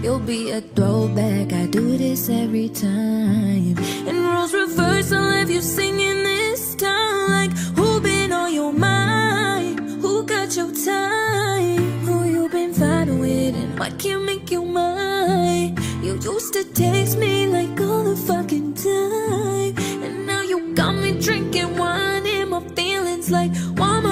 you'll be a throwback. I do this every time. And roles reverse, I'll have you singing this time. Like, who been on your mind? Who got your time? Who you been fighting with and why can't make you mine? You used to text me like all the fucking time, and now you got me drinking wine in my feelings like, why am I